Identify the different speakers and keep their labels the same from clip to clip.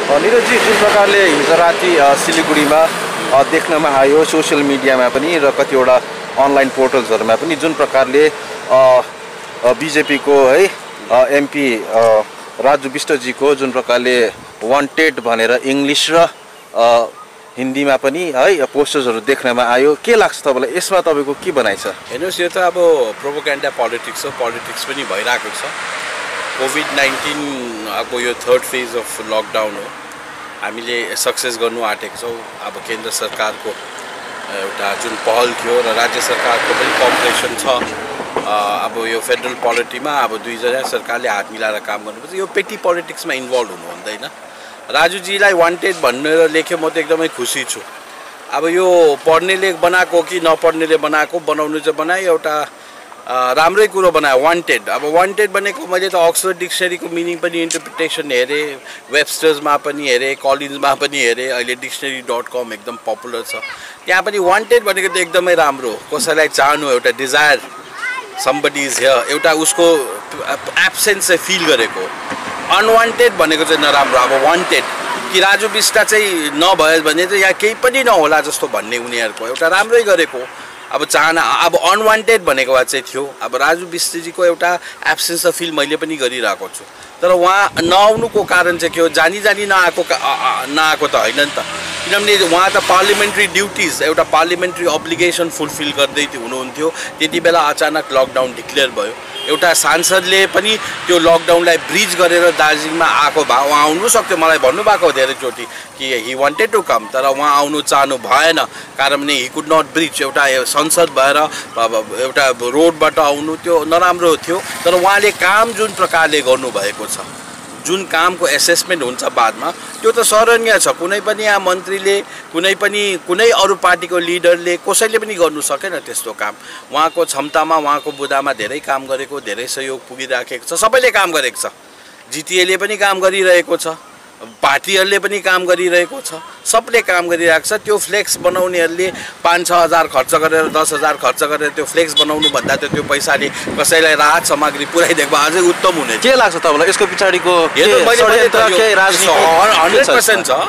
Speaker 1: निरजी जुन प्रकारले हिजो राति सिलिगुडीमा देख्नमा आयो सोसियल मिडियामा पनि र कतिवटा अनलाइन पोर्टल्सहरूमा पनि जुन प्रकारले बिजेपीको है एमपी राजु विष्टजीको जुन प्रकारले वान्टेड भनेर इङ्ग्लिस र हिन्दीमा पनि है पोस्टर्सहरू देख्नमा आयो। के लाग्छ तपाईँलाई, यसमा तपाईँको के भनाइ छ?
Speaker 2: हेर्नुहोस्, यो त अब प्रोपोगेन्डा पोलिटिक्स हो, पोलिटिक्स पनि भइरहेको छ। कोभिड-19 अब यो थर्ड फेज अफ लकडाउन हो, हामीले सक्सेस गर्नु आँटेको छौँ। अब केन्द्र सरकारको एउटा जुन पहल थियो र राज्य सरकारको पनि कोअपरेसन छ। अब यो फेडरल पोलिटीमा अब दुईजना सरकारले हात मिलाएर काम गर्नुपर्छ। यो पेटी पोलिटिक्समा इन्भल्भ हुनु हुँदैन। राजुजीलाई वान्टेड भनेर लेख्यो, म त एकदमै खुसी छु। अब यो पढ्नेले बनाएको कि नपढ्नेले बनाएको, बनाउनु चाहिँ बनायो, एउटा राम्रै कुरो बनायो वान्टेड। अब वान्टेड भनेको मैले त अक्सफोर्ड डिक्सनरीको मिनिङ पनि इन्टरप्रिटेसन हेरेँ, वेबस्टर्समा पनि हेरेँ, कलिन्समा पनि हेरेँ, अहिले डिक्सनरी.com एकदम पपुलर छ, त्यहाँ पनि वान्टेड भनेको त एकदमै राम्रो हो। कसैलाई चाहनु, एउटा डिजायर, समबडी इज हियर, एउटा उसको एब्सेन्स चाहिँ फिल गरेको। अनवान्टेड भनेको चाहिँ नराम्रो। अब वान्टेड कि राजु विष्ट चाहिँ नभयो भने चाहिँ यहाँ केही पनि नहोला जस्तो भन्ने उनीहरूको एउटा राम्रै गरेको अब चाहना। अब अनवान्टेड भनेको भए चाहिँ थियो। अब राजु विष्टजीको एउटा एब्सेन्स अफ फिल मैले पनि गरिरहेको छु, तर उहाँ नआउनुको कारण चाहिँ के हो, जानी नआएको त होइन नि त, किनभने उहाँ त पार्लियामेन्ट्री ड्युटिज, एउटा पार्लियामेन्ट्री अब्लिगेसन फुलफिल गर्दै हुनुहुन्थ्यो। त्यति बेला अचानक लकडाउन डिक्लेयर भयो। एउटा सांसदले पनि त्यो लकडाउनलाई ब्रिज गरेर दार्जिलिङमा आएको भए उहाँ आउनु सक्थ्यो। मलाई भन्नुभएको धेरैचोटि कि हि वान्टेड टु कम, तर उहाँ आउनु चाहनु भएन, कारण हि कुड नट ब्रिज। एउटा संसद भएर एउटा रोडबाट आउनु त्यो नराम्रो थियो, तर उहाँले काम जुन प्रकारले गर्नुभएको छ, जुन कामको एसेसमेन्ट हुन्छ बादमा, त्यो त सराहनीय छ। कुनै पनि यहाँ मन्त्रीले, कुनै अरू पार्टीको लिडरले, कसैले पनि गर्नु सकेन त्यस्तो काम। उहाँको क्षमतामा, उहाँको बुदामा धेरै काम गरेको, धेरै सहयोग पुगिराखेको छ। सबैले काम गरेको छ। जिटिएले पनि काम गरिरहेको छ, पार्टीहरूले पनि काम गरिरहेको छ, सबले काम गरिरहेको छ। त्यो फ्लेक्स बनाउनेहरूले 5-6 हजार खर्च गरेर, 10 हजार खर्च गरेर त्यो फ्लेक्स बनाउनु भन्दा त त्यो पैसाले कसैलाई राहत सामग्री पुर्याइदिएको अझै उत्तम हुने।
Speaker 1: के लाग्छ तपाईँलाई यसको पछाडिको
Speaker 2: 100% छ?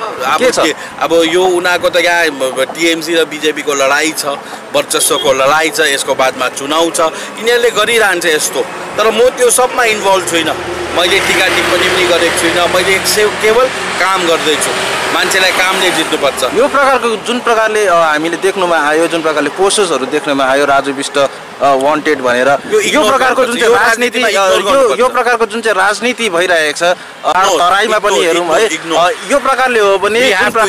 Speaker 2: अब यो उनीहरूको त यहाँ टिएमसी र बिजेपीको लडाइँ छ, वर्चस्वको लडाइँ छ, यसको बादमा चुनाव छ, यिनीहरूले गरिरहन्छ यस्तो। तर म त्यो सबमा इन्भल्भ छुइनँ, मैले टिका टिप्पणी पनि गरेको छुइनँ। मैले केवल काम गर्दैछु। मान्छेलाई कामले जित्नुपर्छ।
Speaker 1: यो प्रकारको जुन प्रकारले हामीले देख्नुमा आयो, जुन प्रकारले पोस्टर्सहरू देख्नुमा आयो राजु विष्ट वान्टेड भनेर, यो प्रकारको जुन चाहिँ राजनीति, यो प्रकारको जुन चाहिँ राजनीति भइरहेको छ तराईमा पनि हेरौँ है, यो प्रकारले हो भने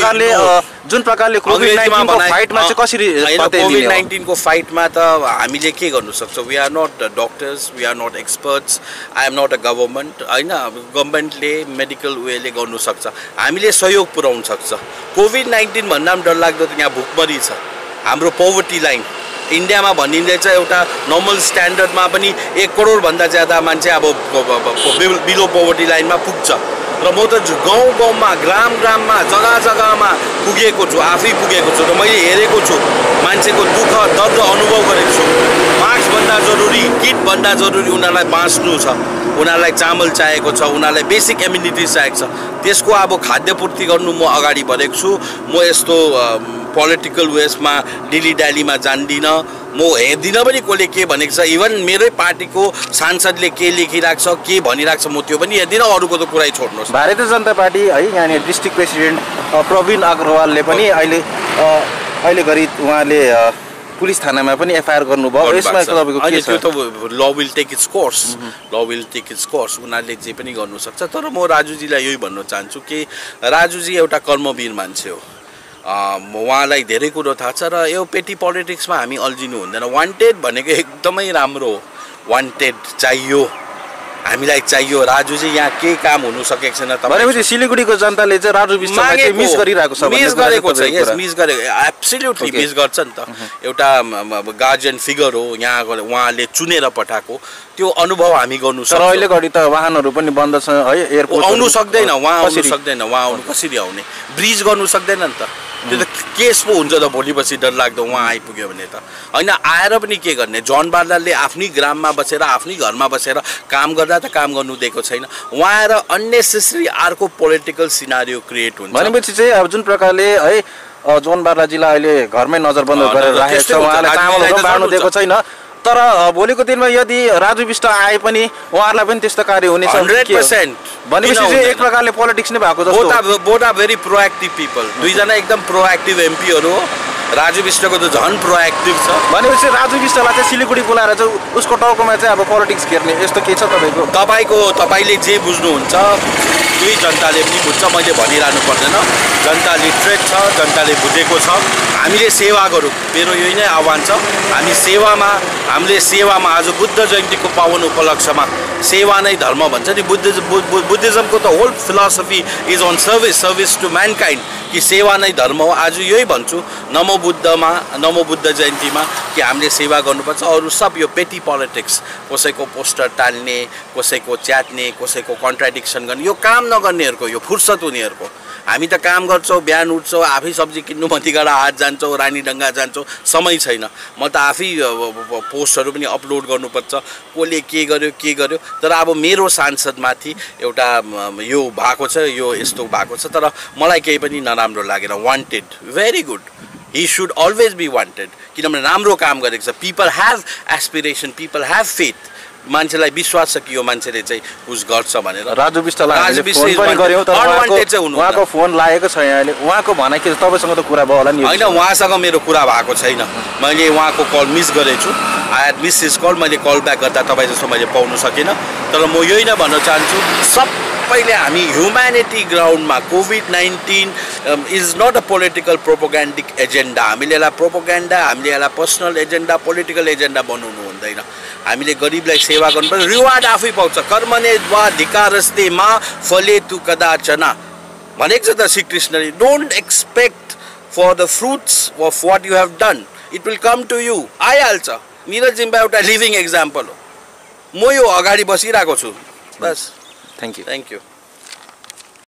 Speaker 1: जुन प्रकारले कोभिड-19 को फाइटमा चाहिँ कसरी
Speaker 2: कोभिड-19 को फाइटमा त हामीले के गर्नु सक्छौँ? We are not doctors, we are not experts, I am not a government होइन। गभर्मेन्टले मेडिकल वेले गर्नु सक्छ, हामीले सहयोग पुर्याउन सक्छ। कोभिड-19 भन्दा पनि डरलाग्दो त यहाँ भुकमरी छ। हाम्रो पोभर्टी लाइन इन्डियामा भनिँदैछ, एउटा नर्मल स्ट्यान्डर्डमा पनि 1 करोडभन्दा ज्यादा मान्छे अब बिलो पोभर्टी लाइनमा पुग्छ। र म त गाउँमा, ग्राममा, जग्गामा पुगेको छु, आफै पुगेको छु र मैले हेरेको छु। मान्छेको दुःख दर्द अनुभव गरेको छु। मास्कभन्दा जरुरी, किटभन्दा जरुरी उनीहरूलाई बाँच्नु छ। उनीहरूलाई चामल चाहिएको छ, उनीहरूलाई बेसिक एम्युनिटिज चाहिएको छ। त्यसको अब खाद्यपूर्ति गर्नु म अगाडि बढेको छु। म यस्तो पोलिटिकल वेसमा डिली डालीमा जान्दिनँ। म हेर्दिनँ पनि कसले के भनेको छ। इभन मेरै पार्टीको सांसदले के लेखिरहेको छ, के भनिरहेको छ, म त्यो पनि हेर्दिनँ। अरूको त कुरै छोड्नुहोस्।
Speaker 1: भारतीय जनता पार्टी है, यहाँनिर डिस्ट्रिक्ट प्रेसिडेन्ट प्रवीण अग्रवालले पनि अहिले घरि उहाँले पुलिस थानामा पनि एफआइआर गर्नुभयो। यसमा तपाईँको के छ?
Speaker 2: त्यो त law will take its course, law will take its course. उनीहरूले जे पनि गर्नु सक्छ। तर म राजुजीलाई यही भन्न चाहन्छु कि राजुजी एउटा कर्मवीर मान्छे हो। उहाँलाई धेरै कुरो थाहा छ र यो पेटी पोलिटिक्समा हामी अल्झिनु हुँदैन। वान्टेड भनेको एकदमै राम्रो हो। वान्टेड चाहियो, हामीलाई चाहियो। राजुजी यहाँ केही काम हुनु सकेको छैन।
Speaker 1: भनेपछि सिलिगुडीको जनताले चाहिँ राजु विष्टलाई चाहिँ मिस गरिरहेको छ।
Speaker 2: मिस गरेको छ, यस मिस गरेको, एब्सोल्युटली मिस गर्छ नि त। एउटा गार्जियन फिगर हो, यहाँ उहाँले चुनेर पठाएको, त्यो अनुभव हामी गर्नु सक्छौँ।
Speaker 1: तर अहिले घडी त वाहनहरू पनि बन्द छ है, एयरपोर्ट
Speaker 2: आउनु सक्दैन, उहाँ आउनु सक्दैन। उहाँ आउनु कसरी आउने? ब्रिज गर्नु सक्दैन नि त। त्यो त केस पो हुन्छ त भोलिपछि डरलाग्दो उहाँ आइपुग्यो भने त होइन आएर पनि के गर्ने जन बार्नरले आफ्नै ग्राममा बसेर आफ्नै घरमा बसेर काम गर्दा त काम गर्नु दिएको छैन उहाँ आएर अननेसेसरी अर्को पोलिटिकल सिनारियो क्रिएट हुन्छ
Speaker 1: भनेपछि चाहिँ अब जुन प्रकारले है जोन बार्लाजीलाई अहिले घरमै नजरबन्द गरेर राखेको छ उहाँले चामलहरू बाँड्नु दिएको छैन तर भोलिको दिनमा यदि राजु विष्ट आए पनि उहाँहरूलाई पनि त्यस्तो कार्य हुनेछ
Speaker 2: 100%
Speaker 1: भनेपछि चाहिँ एक प्रकारले पोलिटिक्स नै भएको जस्तो
Speaker 2: both are very proactive people दुईजना एकदम प्रोएक्टिभ एमपीहरू हो राजु विष्टको त झन् प्रोएक्टिभ छ
Speaker 1: भनेपछि राजु विष्टलाई चाहिँ सिलिगुडी बोलाएर चाहिँ उसको टाउकोमा चाहिँ अब पोलिटिक्स घेर्ने यस्तो के छ
Speaker 2: तपाईँले जे बुझ्नुहुन्छ त्यही जनताले पनि बुझ्छ मैले भनिरहनु पर्दैन जनता लिटरेट छ जनताले बुझेको छ हामीले सेवा गरौँ मेरो यही नै आह्वान छ हामीले सेवामा आज बुद्ध जयन्तीको पावन उपलक्ष्यमा सेवा नै धर्म भन्छ नि बुद्धिज्मको त whole philosophy is on service to mankind कि सेवा नै धर्म हो आज यही भन्छु नमो बुद्ध जयन्तीमा कि हामीले सेवा गर्नुपर्छ अरू सब यो पेटी पोलिटिक्स कसैको पोस्टर टाल्ने कसैको च्यात्ने कसैको कन्ट्राडिक्सन गर्ने यो काम नगर्नेहरूको यो फुर्सद हुनेहरूको हामी त काम गर्छौँ बिहान उठ्छौँ आफै सब्जी किन्नु मतिगाडा हाट जान्छौँ रानीडङ्गा जान्छौँ समय छैन म त आफै पोस्टहरू पनि अपलोड गर्नुपर्छ कसले के गर्यो तर अब मेरो सांसदमाथि एउटा यो भएको छ यो यस्तो भएको छ तर मलाई केही पनि नराम्रो लागेन wanted very good he should always be wanted किनभने राम्रो काम गरेको छ people have aspiration people have faith मान्छेलाई विश्वास छ कि यो मान्छेले चाहिँ उस गर्छ भनेर
Speaker 1: राजु विष्टलाई फोन पनि गर्यौं तर उहाँको फोन लागेको छैन अहिले उहाँको भनाइ के तपाईसँग त कुरा भयो होला नि
Speaker 2: हैन उहाँसँग मेरो कुरा भएको छैन मैले उहाँको कल मिस गरेछु I had miss his call मैले कल ब्याक गर्दा तपाईँ जस्तो मैले पाउन सकिनँ तर म यही नै भन्न चाहन्छु सबैले हामी ह्युम्यानिटी ग्राउन्डमा कोभिड-19 is not a political propagandic agenda हामीले यसलाई प्रोपोगेन्डा हामीले यसलाई पर्सनल एजेन्डा पोलिटिकल एजेन्डा बनाउनु हुँदैन हामीले गरिबलाई सेवा गर्नुपर्छ रिवार्ड आफै पाउँछ कर्मणे द्वाधिकारस्ते मा फलेतु कदाचन भनेको छ त श्री कृष्णले don't expect for the fruits of what you have done it will come to you आइहाल्छ निरज जिम्बा एउटा लिभिङ एक्जाम्पल हो म यो अगाडि बसिरहेको छु बस
Speaker 1: थ्याङ्क यू